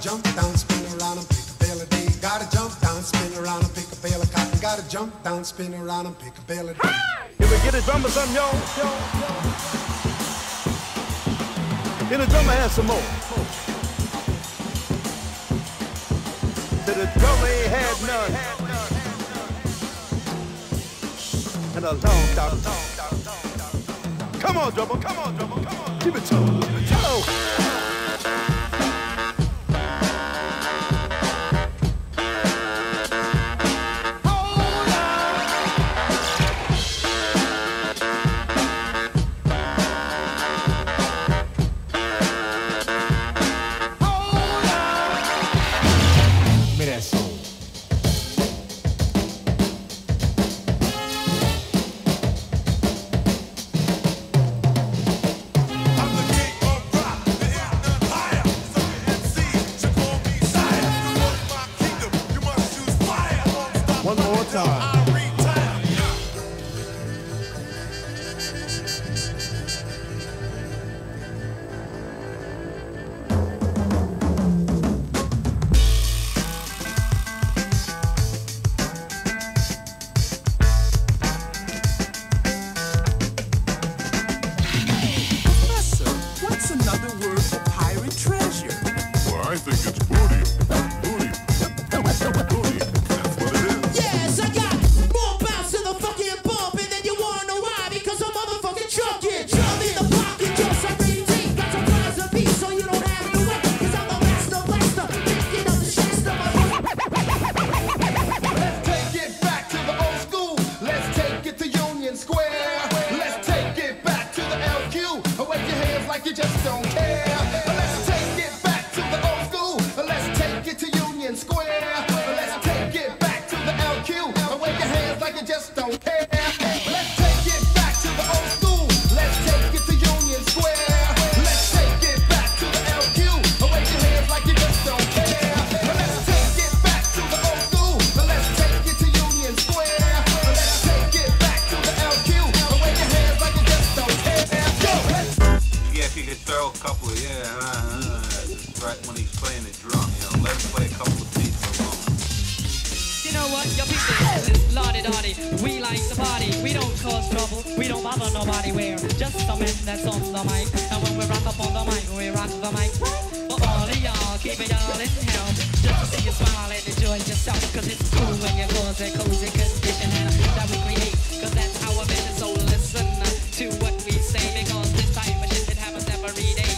jump down, spin around and pick a bale of day. Gotta jump down, spin around and pick a bale of cotton. Gotta jump down, spin around and pick a bale of day. Can we get a drummer some, y'all? Can the drummer have some more? Said the drummer ain't had none. And a long time. Come on, drummer, come on, drummer, come on. Keep it to him, keep it to him. One more time. Professor, what's another word for pirate treasure? Well, I think it's booty. Booty. Booty. That's what it is. Yes, I got more bounce to the fucking bump, and then you wanna know why? Because I'm motherfucking drunk, yeah. Drum in the pocket, just like really deep. Got some flies of beat, so you don't have to wait. Cause I'm the master blaster, picking up the shasta. Let's take it back to the old school. Let's take it to Union Square. Let's take it back to the LQ. Wave your hands like you just don't care. Let's take it back to the old school. Let's take it to Union Square. Let's take it back to the LQ. Wave your hands like you just don't care. Let's take it back to the old school. Let's take it to Union Square. Let's take it back to the LQ. Wave your hands like you just don't care. Let's take it back to the old school. Let's take it to Union Square. Let's take it back to the LQ. Wave your hands like you just don't care. Go. Yeah, if you could throw a couple of, just right when he's playing the drum, let him play a couple of beats alone. You know what, your people is lottie-dottie. We like to party, we don't cause trouble, we don't bother nobody. We're just a man that's on the mic, and when we rock up on the mic, we rock the mic. For all of y'all, keep it all in hell, just to see you smile and enjoy yourself. Cause it's cool when you cause a cozy condition that we create, cause that's our business. So listen to what we say, because this type of shit, it happens every day.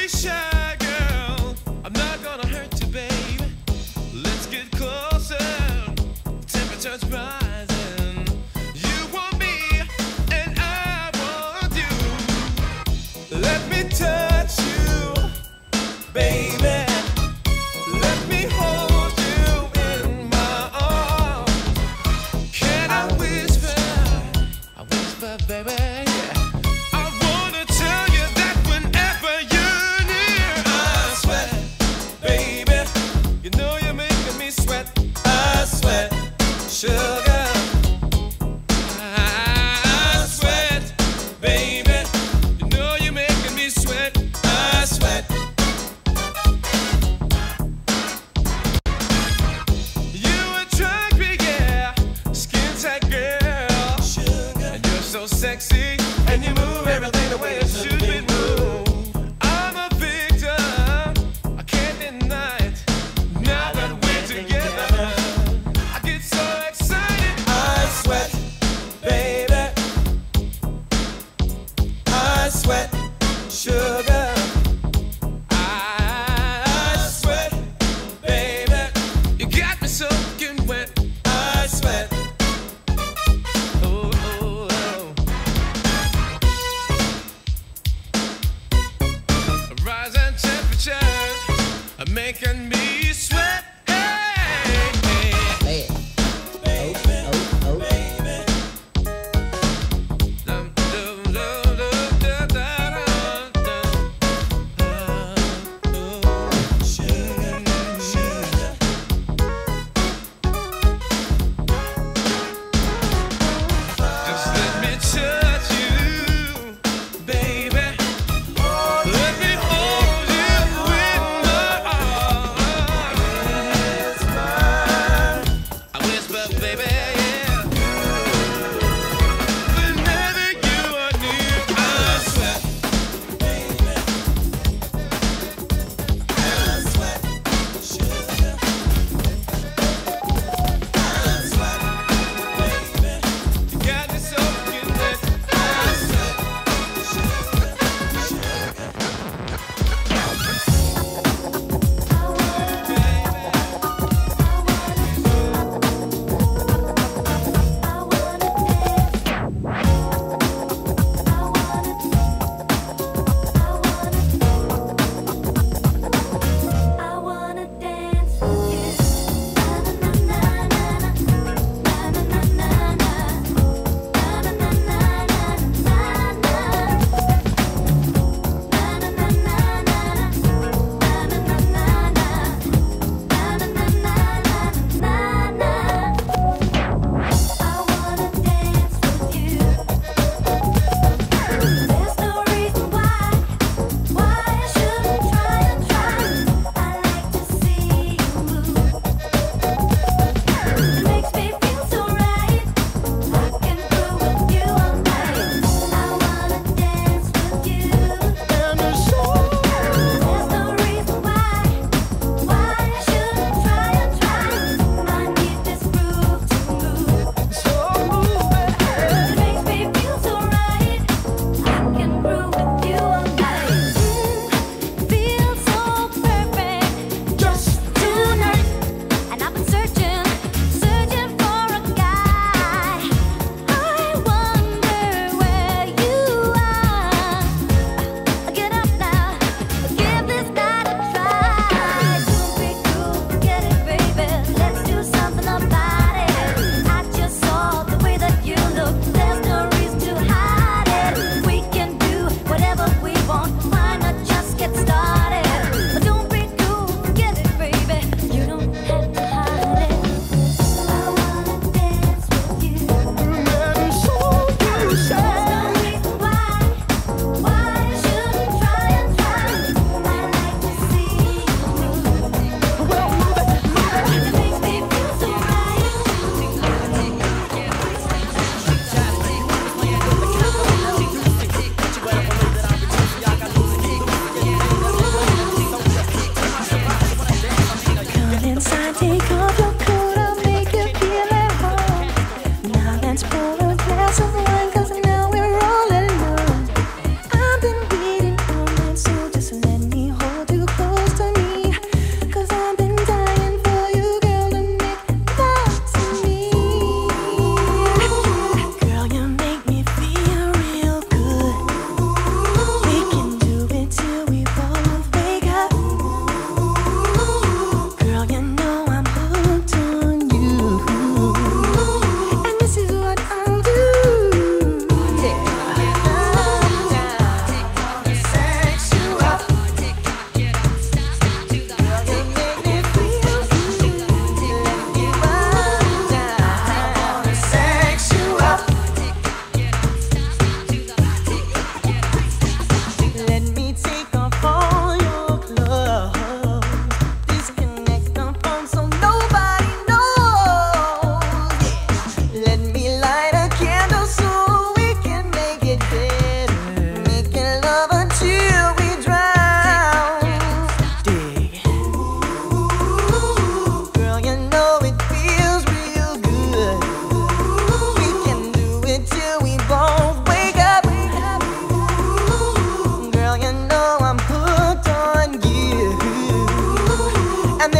be shy, girl. I'm not gonna hurt you, baby. Let's get closer. The temperature's rising. You want me, and I want you. Let me touch you, baby. Let me hold you in my arms. Can I whisper? I whisper, baby. Sugar, I sweat, baby. You know you're making me sweat. I sweat. You attract me, yeah, skin tight girl. Sugar, and you're so sexy, and you move everything the way it should be moved. I'm a victim, I can't deny it. Now that we're together, I get so sweat, baby. I sweat, sugar.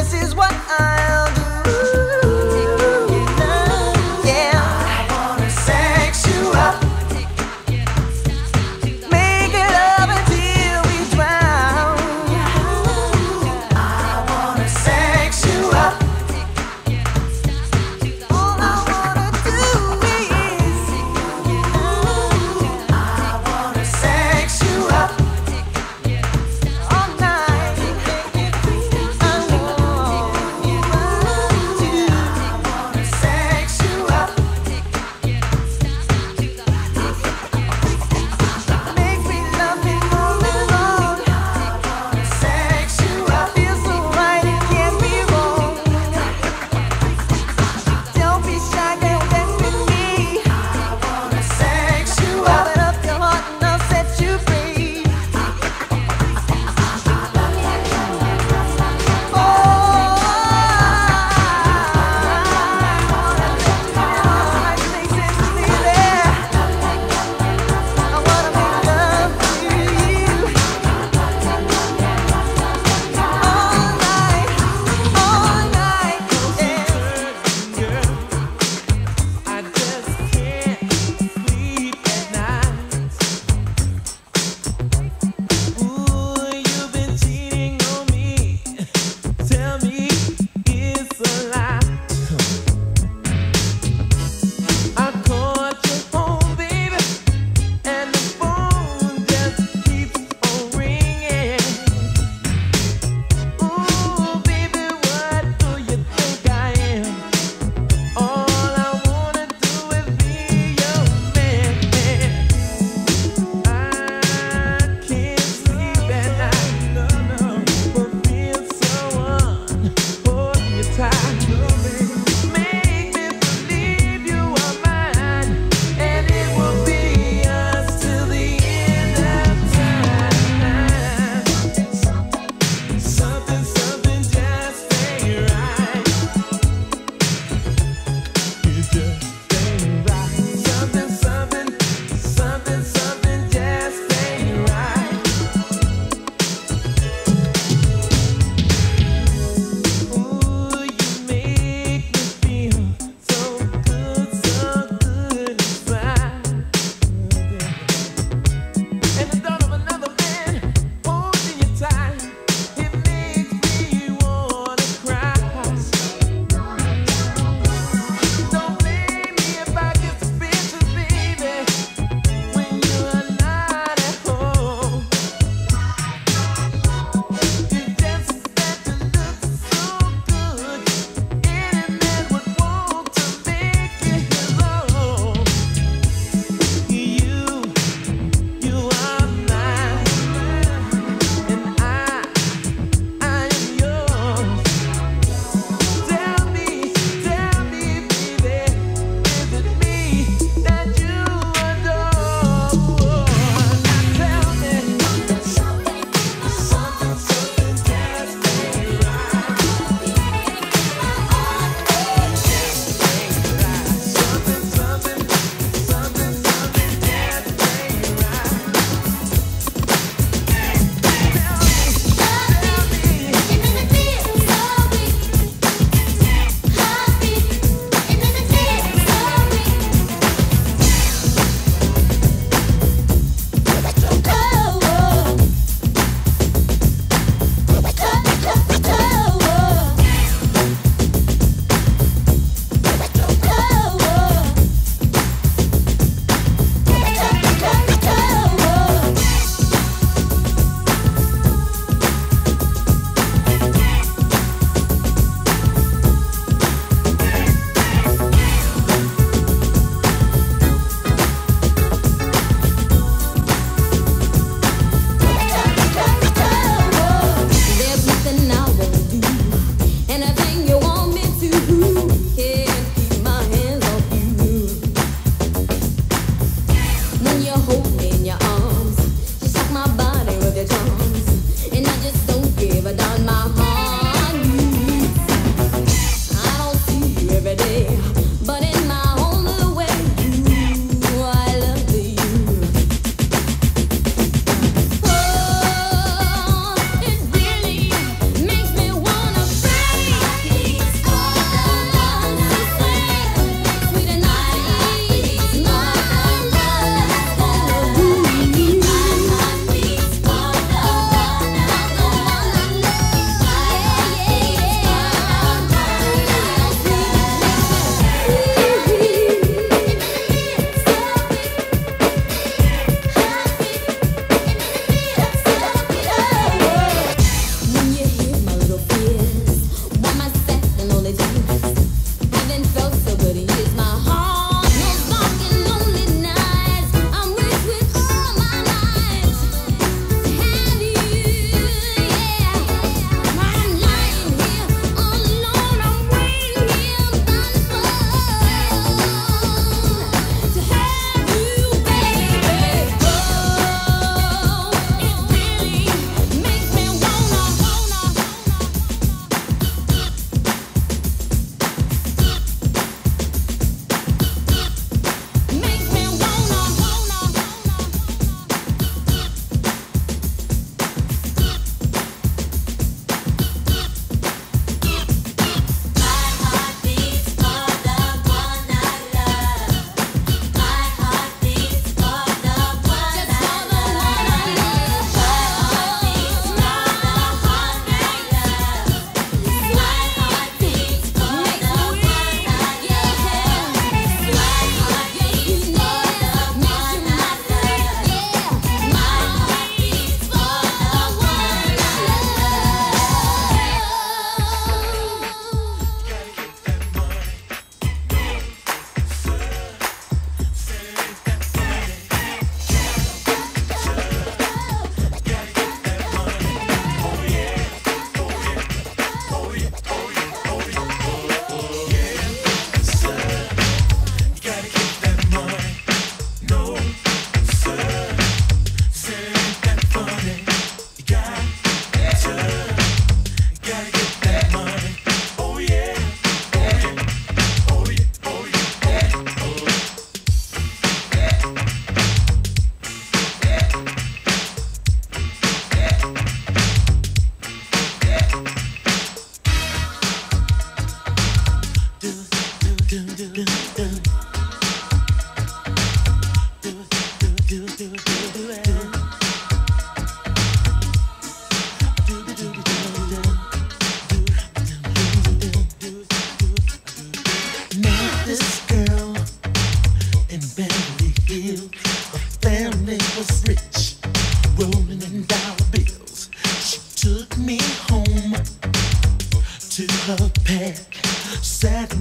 this is what I'll do. Yeah, I wanna sex you up. Make love until we drown. I wanna sex you up. All I wanna do is I wanna sex you up all night. I want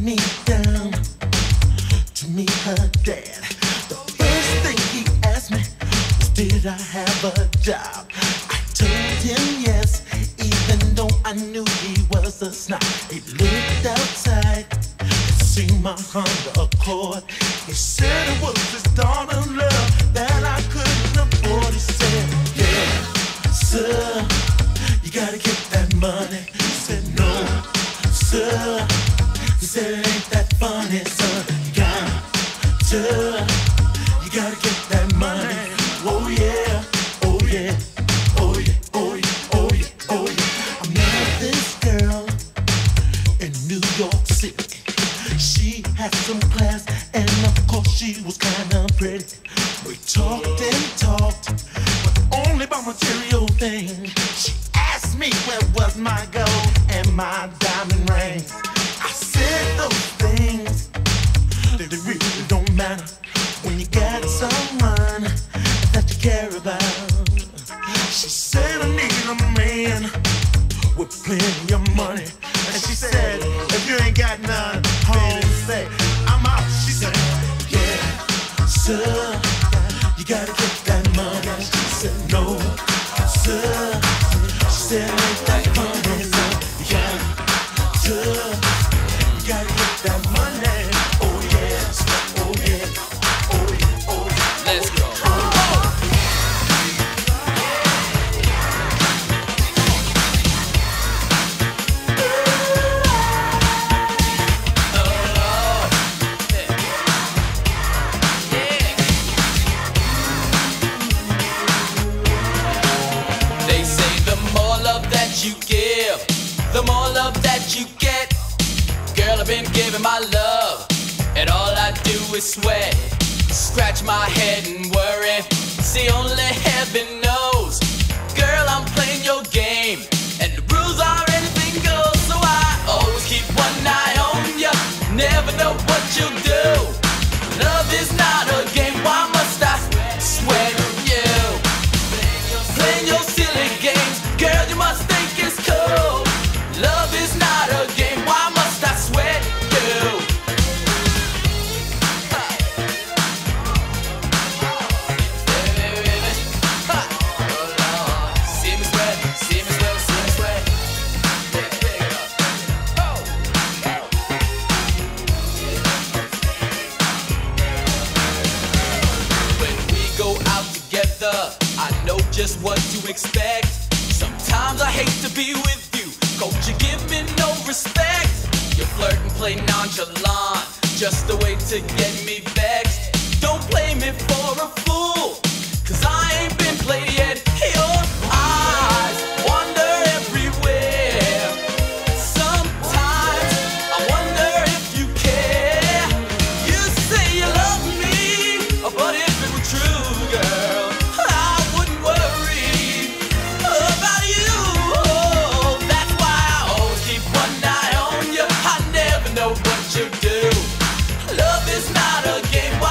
me down to meet her dad. The first thing he asked me was, did I have a job? I told him yes, even though I knew he was a snob. He looked outside and seen my Honda Accord. He said it was his daughter's love that I couldn't afford. He said, yeah, sir, you gotta get that money. He said, no, sir. He said, it ain't that funny, son. You gotta get that money. Oh yeah, oh yeah, oh yeah, oh yeah, oh yeah, oh yeah. I met this girl in New York City. She had some class, and of course she was kinda pretty. We talked and talked, but only about material things. She asked me where was my gold and my diamond ring. I said those things, they really don't matter when you got someone that you care about. She said I need a man with plenty of money, and she said if you ain't got none, home say I'm out. She said, yeah, sir, you gotta get that money. She said, no, sir. She said ain't that funny, son. Yeah, sir, you gotta get that money. Let's go. They say the more love that you give, the more love that you get. Girl, I've been giving my love, and all I do is sweat. Scratch my head and worry. See, only heaven knows. Girl, I'm playing your game, and the rules are anything goes. So I always keep one eye on you. Never know what you'll do. Love is not a game. Why must I sweat you? Playing your silly games. Girl, you must think it's cool. Love is not a game. Why must I sweat you? Just what to expect. Sometimes I hate to be with you, 'cause you give me no respect. You flirt and play nonchalant, just a way to get me vexed. Don't play me for a fool, 'cause I ain't been played yet. Your eyes wander everywhere. Sometimes I wonder if you care. You say you love me, but if it were true, girl, what you do. Love is not a game.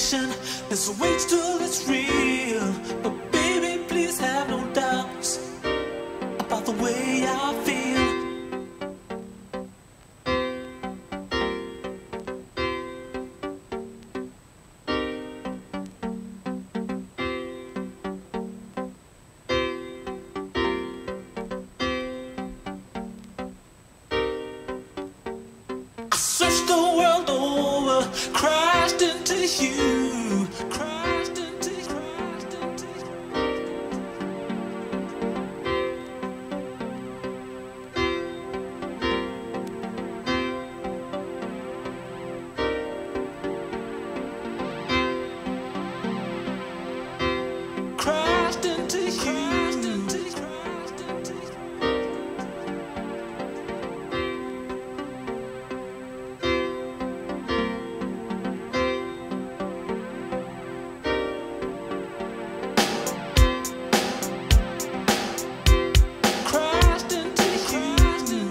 addiction. Let's wait till it's real. But baby, please have no doubts about the way I feel. I searched the world over, crashed into you, crashed into you. Crashed into you. Crashed into you.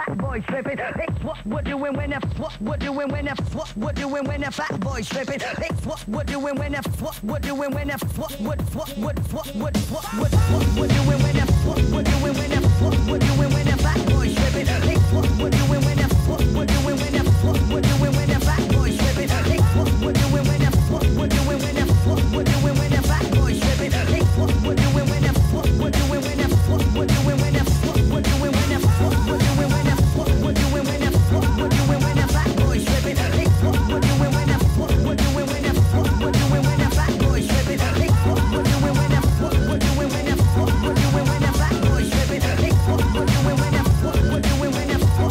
fat boy stripping. It's what we're doing when the what we're doing when the what we're doing when the fat boy stripping. It's what we're doing when the what we're doing when the what we're doing when the what we're doing when the what we're doing when the fat boy stripping. It's what we're doing when the what we're doing when the what we're doing when the fat boy stripping. It's what we're doing when the what we're doing when the what we're doing when the fat boy stripping. It's what we're doing when the what we're doing when the what we're doing when the what we're doing when the what we're doing when the what we're doing when the what we're doing when the fat boy stripping. It's what we're doing when the what we're doing when the what we're doing when the fat boy stripping. It's what we're doing when the what we're doing when the what we're doing when the fat boy stripping. It's what we're doing when the what we're doing when the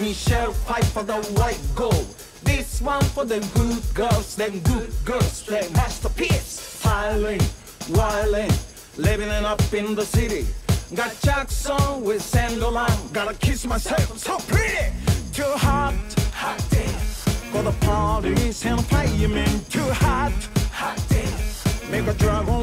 Michelle fight for the white gold. This one for them good girls, them masterpiece. Styling, wilding, living it up in the city. Got Jackson with Sandolan, gotta kiss myself, I'm so pretty. Too hot, hot day. Go to parties and firemen, too hot, hot day. Make a drug